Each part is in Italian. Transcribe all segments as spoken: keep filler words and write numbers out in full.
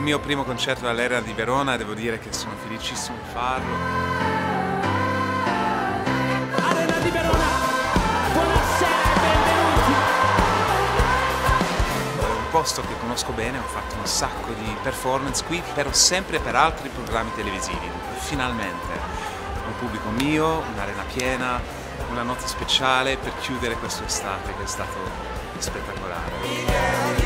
mio primo concerto all'Arena di Verona, devo dire che sono felicissimo di farlo. Arena di Verona, buonasera e benvenuti. È un posto che conosco bene, ho fatto un sacco di performance qui, però sempre per altri programmi televisivi. Finalmente un pubblico mio, un'arena piena, una notte speciale per chiudere quest'estate che è stato spettacolare.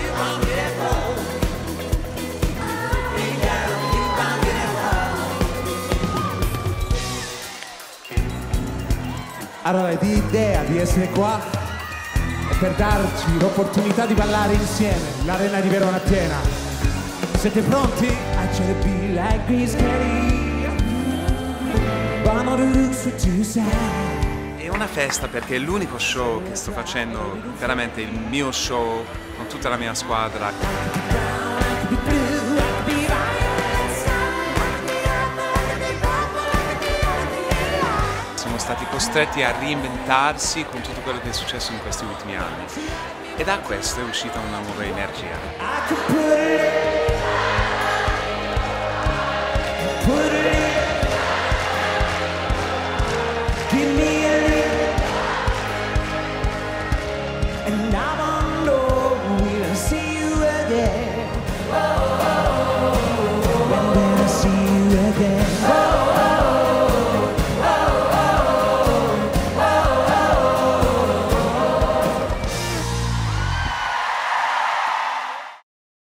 Allora, l'idea di essere qua è per darci l'opportunità di ballare insieme, l'Arena di Verona piena. Siete pronti? I try to be like Grace Kelly, but I know the looks were too sad. È una festa perché è l'unico show che sto facendo, veramente il mio show con tutta la mia squadra. Siamo stati costretti a reinventarsi con tutto quello che è successo in questi ultimi anni. E da questo è uscita una nuova energia. Give me